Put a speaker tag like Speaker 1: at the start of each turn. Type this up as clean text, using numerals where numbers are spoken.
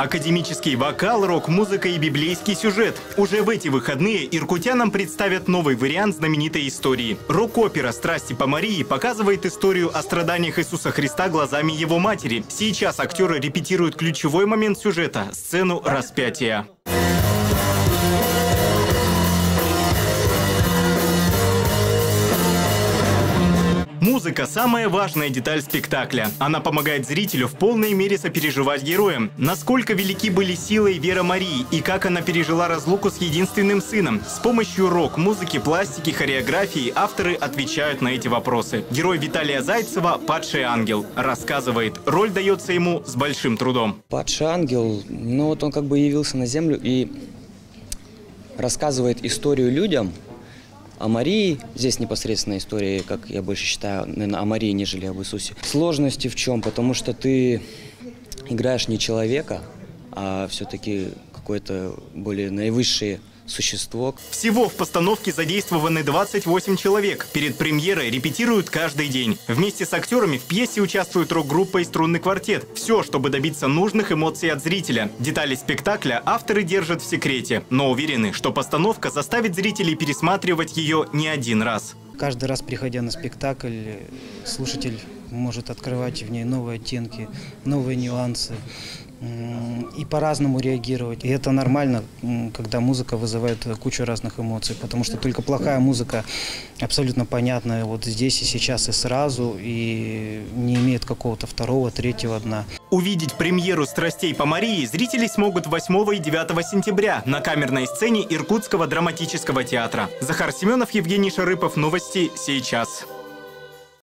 Speaker 1: Академический вокал, рок-музыка и библейский сюжет. Уже в эти выходные иркутянам представят новый вариант знаменитой истории. Рок-опера «Страсти по Марии» показывает историю о страданиях Иисуса Христа глазами его матери. Сейчас актеры репетируют ключевой момент сюжета – сцену распятия. Музыка – самая важная деталь спектакля. Она помогает зрителю в полной мере сопереживать героям. Насколько велики были сила и вера Марии, и как она пережила разлуку с единственным сыном. С помощью рок, музыки, пластики, хореографии авторы отвечают на эти вопросы. Герой Виталия Зайцева – падший ангел. Рассказывает, роль дается ему с большим трудом.
Speaker 2: Падший ангел, он как бы явился на землю и рассказывает историю людям. О Марии, здесь непосредственно история, как я больше считаю, наверное, о Марии, нежели об Иисусе. Сложности в чем? Потому что ты играешь не человека, а все-таки какое-то более наивысшее существо.
Speaker 1: Всего в постановке задействованы 28 человек. Перед премьерой репетируют каждый день. Вместе с актерами в пьесе участвует рок-группа и струнный квартет. Все, чтобы добиться нужных эмоций от зрителя. Детали спектакля авторы держат в секрете, но уверены, что постановка заставит зрителей пересматривать ее не один раз.
Speaker 3: Каждый раз, приходя на спектакль, слушатель может открывать в ней новые оттенки, новые нюансы и по-разному реагировать. И это нормально, когда музыка вызывает кучу разных эмоций, потому что только плохая музыка абсолютно понятная вот здесь и сейчас и сразу, и не имеет какого-то второго, третьего дна.
Speaker 1: Увидеть премьеру «Страстей по Марии» зрители смогут 8 и 9 сентября на камерной сцене Иркутского драматического театра. Захар Семенов, Евгений Шарыпов. Новости сейчас.